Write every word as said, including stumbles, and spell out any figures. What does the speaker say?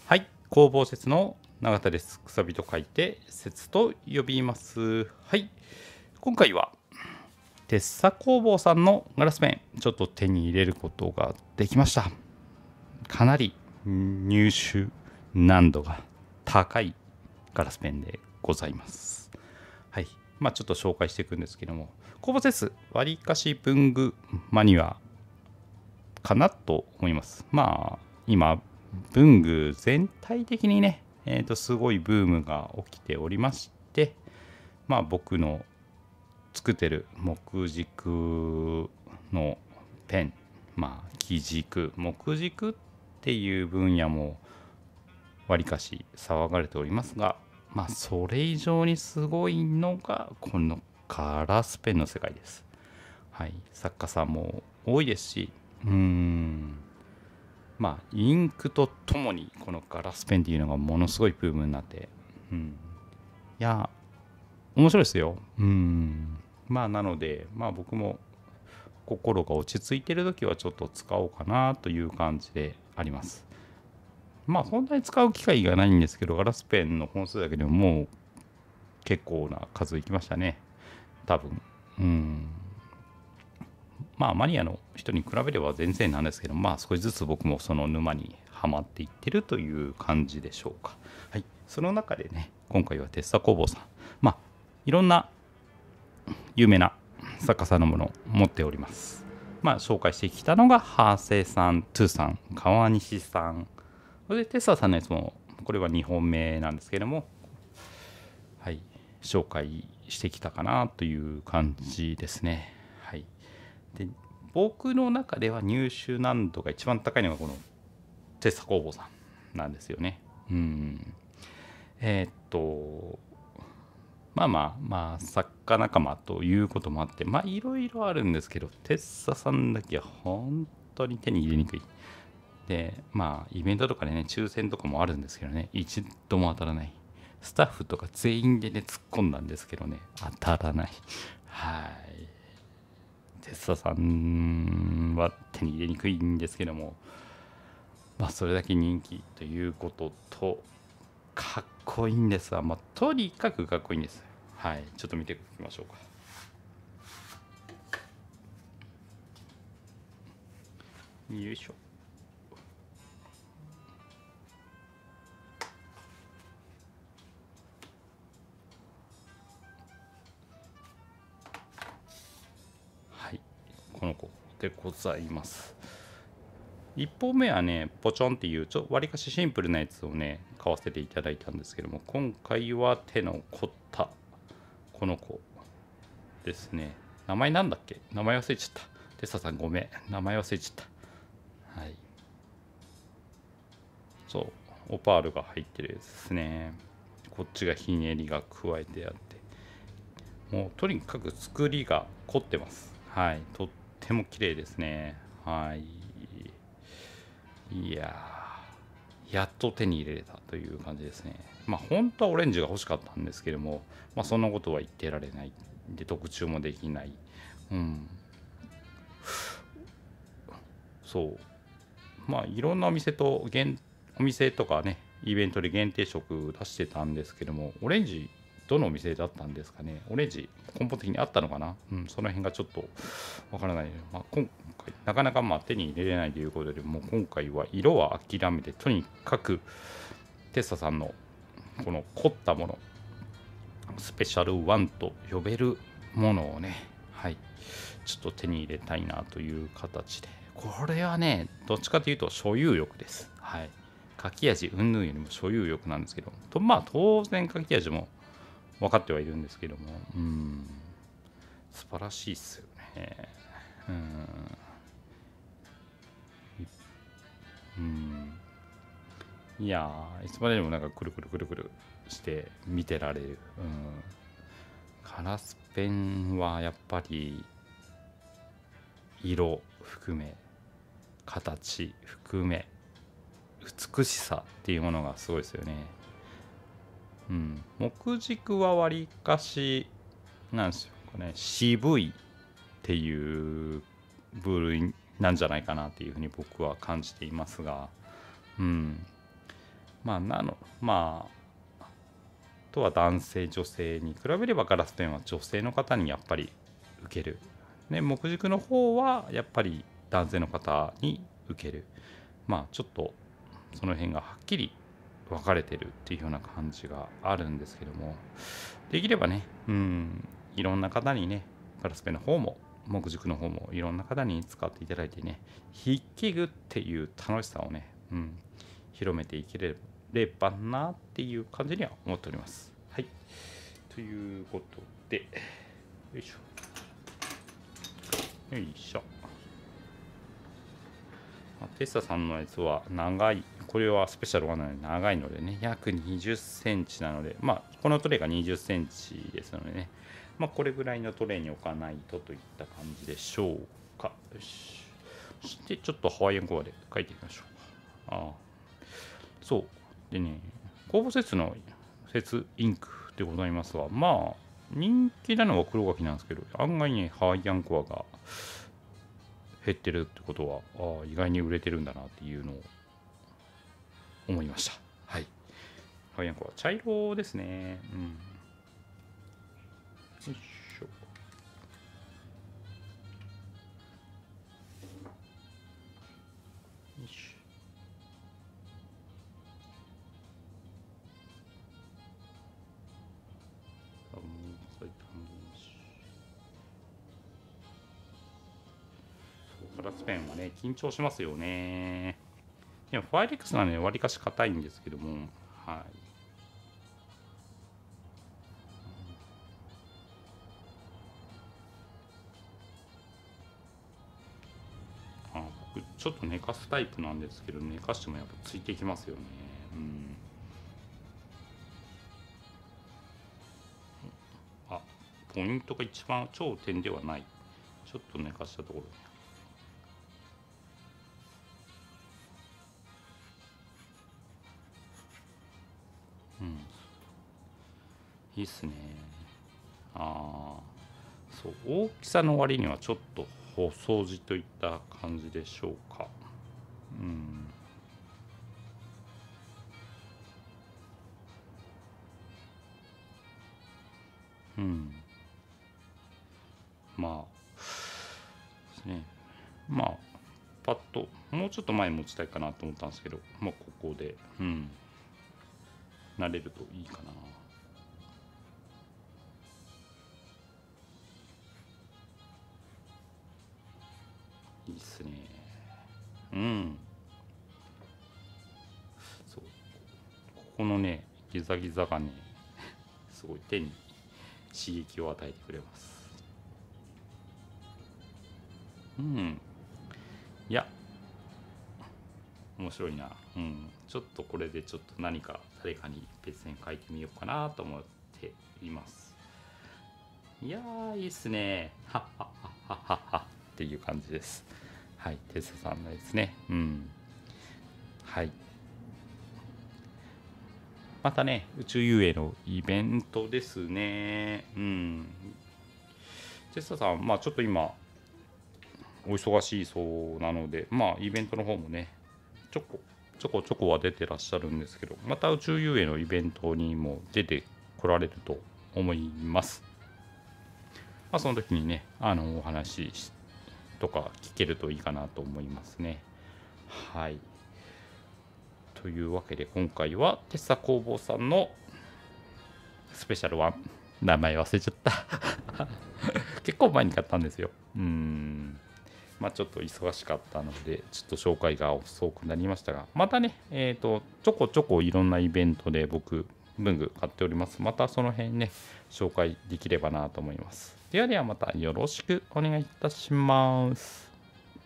はい、工房説の永田です。くさびと書いて説と呼びます。はい、今回はテッサ工房さんのガラスペンちょっと手に入れることができました。かなり入手難度が高いガラスペンでございます。はい、まあちょっと紹介していくんですけども、工房説わりかし文具マニアかなと思います。まあ今文具全体的にね、えー、とすごいブームが起きておりまして、まあ僕の作ってる木軸のペン、まあ木軸木軸っていう分野もわりかし騒がれておりますが、まあそれ以上にすごいのがこのガラスペンの世界です。はい、作家さんも多いですし、うーんまあインクとともにこのガラスペンっていうのがものすごいブームになって、うん、いや面白いですよ。うんまあなのでまあ僕も心が落ち着いてる時はちょっと使おうかなという感じであります。まあそんなに使う機会がないんですけど、ガラスペンの本数だけでももう結構な数いきましたね、多分。うんまあマニアの人に比べれば全然なんですけど、まあ少しずつ僕もその沼にはまっていってるという感じでしょうか。はい、その中でね、今回はテッサ工房さん、まあいろんな有名な作家さんのものを持っております。まあ紹介してきたのがハーセイさん、トゥーさん、川西さん、それでテッサさんのやつもこれはにほんめなんですけども、はい紹介してきたかなという感じですね。はい。で僕の中では入手難度が一番高いのがこのテッサ工房さんなんですよね。うんえー、っとまあまあまあ作家仲間ということもあってまあいろいろあるんですけど、テッサさんだけは本当に手に入れにくい。でまあイベントとかでね抽選とかもあるんですけどね、一度も当たらない。スタッフとか全員でね突っ込んだんですけどね、当たらない。はいテッサさんは手に入れにくいんですけども、まあそれだけ人気ということとかっこいいんですわ。まあとにかくかっこいいんです。はいちょっと見ていきましょうか。よいしょ。はいこの子でございます。いっぽんめはねポチョンっていうちょわりかしシンプルなやつをね買わせていただいたんですけども、今回は手の凝ったこの子ですね。名前なんだっけ、名前忘れちゃった。テッサさんごめん、名前忘れちゃった。はい。そう、オパールが入ってるやつですね。こっちがひねりが加えてあって、もうとにかく作りが凝ってます。はい。とっても綺麗ですね。はい。いやー、やっと手に入れれたという感じですね。まあ本当はオレンジが欲しかったんですけども、まあそんなことは言ってられない。で、特注もできない。うん。そうまあいろんなお店と限お店とかねイベントで限定色出してたんですけども、オレンジどのお店だったんですかね。オレンジ根本的にあったのかな、うん、その辺がちょっとわからない、まあ、今回なかなかまあ手に入れれないということで、もう今回は色は諦めてとにかくテッサさんのこの凝ったもの、スペシャルワンと呼べるものをね、はいちょっと手に入れたいなという形で、これはねどっちかというと所有欲です。はい書き味云々よりも所有欲なんですけど、とまあ当然書き味も分かってはいるんですけども、うん素晴らしいっすよね。うんうんいやーいつまででもなんかくるくるくるくるして見てられる。うんガラスペンはやっぱり色含め形含め美しさっていうものがすごいですよね。うん、木軸はわりかしなんですよね、渋いっていう部類なんじゃないかなっていうふうに僕は感じていますが、うんまあなのまあとは男性女性に比べればガラスペンは女性の方にやっぱり受ける、ね、木軸の方はやっぱり男性の方に受ける。まあちょっとその辺がはっきり分かれてるっていうような感じがあるんですけども、できればね、うんいろんな方にねガラスペンの方も木軸の方もいろんな方に使っていただいてね、筆記具っていう楽しさをね、うん、広めていければなっていう感じには思っております。はい。ということで、よいしょ。よいしょ。テッサさんのやつは長い、これはスペシャルワンなので長いのでね、約にじゅっセンチなので、まあ、このトレイがにじゅっセンチですのでね、まあ、これぐらいのトレイに置かないとといった感じでしょうか。よし。そして、ちょっとハワイアンコアで書いていきましょう。ああ。そう。でね、公募節の節インクでございますが、まあ、人気なのは黒書きなんですけど、案外ね、ハワイアンコアが減ってるってことは、ああ、意外に売れてるんだなっていうのを思いました。はい。ハワイアンコア、茶色ですね。うん。よいしょ。よいしょ。ガラスペンはね、緊張しますよね。でも、ファイレックスはね、わりかし硬いんですけども、はい。あ、僕、ちょっと寝かすタイプなんですけど、寝かしてもやっぱついてきますよね。うん。あ、ポイントが一番頂点ではない。ちょっと寝かしたところ。うん。いいっすね。ああ、そう、大きさの割にはちょっと細字といった感じでしょうか。うん。うん。まあ、ですね。まあ、パッと、もうちょっと前持ちたいかなと思ったんですけど、まあ、ここで、うん。慣れるといいかな。いいっすね。うん。そう。ここのね、ギザギザがね、すごい手に刺激を与えてくれます。うん。いや、面白いな。うん。ちょっとこれでちょっと何か誰かに別に書いてみようかなと思っています。いやー、いいっすね。はっはっはっはっはっていう感じです。はい。テスさんのですね。うん。はい。またね、宇宙遊泳のイベントですね。うん。テスタさん、まあちょっと今、お忙しいそうなので、まあイベントの方もね、ちょこちょこちょこは出てらっしゃるんですけど、また宇宙遊泳のイベントにも出てこられると思います。まあその時にね、あの、お話とか聞けるといいかなと思いますね。はい。というわけで今回はテッサ工房さんのスペシャルワン、名前忘れちゃった結構前に買ったんですよ。うーんまあちょっと忙しかったのでちょっと紹介が遅くなりましたが、またねえっとちょこちょこいろんなイベントで僕文具買っております。またその辺ね紹介できればなと思います。ではではまたよろしくお願いいたします。